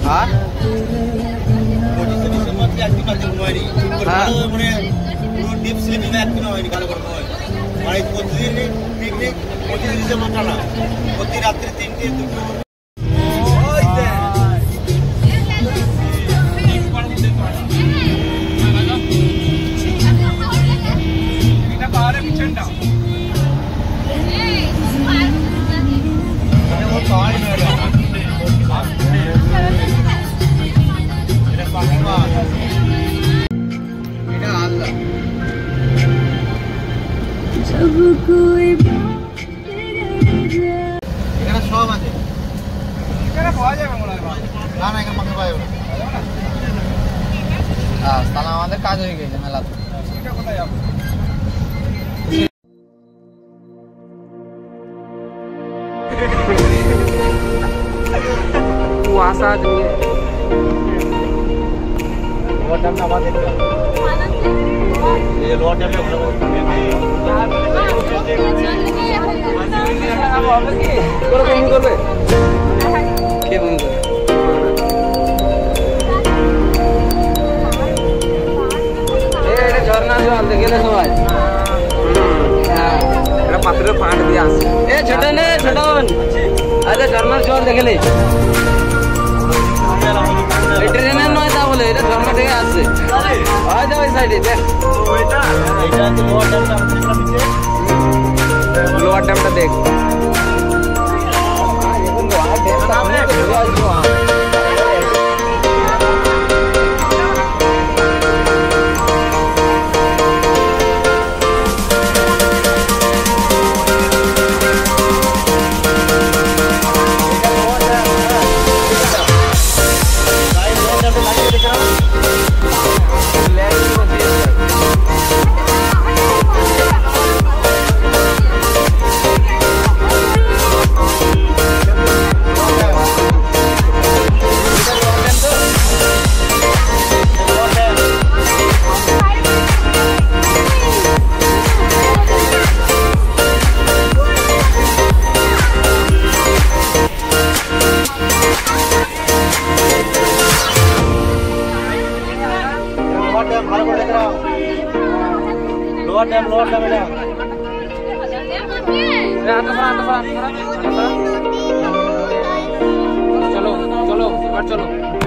আর 25 December থেকে একদিন কাজ হয়নি মানে পুরো ডিপ স্লিপিং একদিন হয়নি ভালো করে হয় মানে প্রতিদিন পিকনিক 25 ডিসেম্বর টানা প্রতি রাত্রে 3টে 2টো এখানে সব আছে এখানে পাওয়া যাবে মনে হয় না না এখানে পাওয়া যাবে না তাহলে আমাদের কাজ হয়ে গেছে মেলা এটা কোথায় যাবো কুয়াশা দিয়ে লোয়ার ড্যামটা আমাদের ये लोअर डैम में करो कहीं करबे के बंद कर এটা ঝর্ণা জল দেখলে সবাই হ্যাঁ এটা পাত্রে ফাঁট দিয়ে আসে এ ছোটন আরে ঝর্ণার জল দেখলে ট্রেনের নয় তা বলে এটা ঝর্ণা থেকে আসছে হয় যা ওই সাইডে দেখ এটা তো লোয়ার ড্যামটা দেখ এখন লোয়ার ড্যাম সামনে लोअर डैम बेटा चलो चलो चलो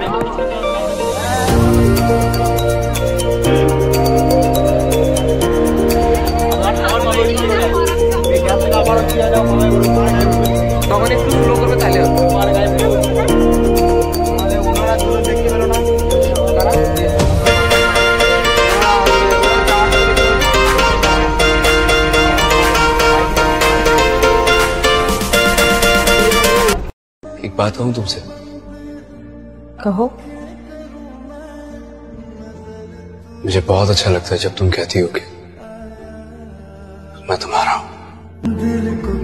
তখন একটু স্লো করবে তাহলে एक बात कहूं तुमसे कहो मुझे बहुत अच्छा लगता है जब तुम कहती हो कि मैं तुम्हारा हूं दिल को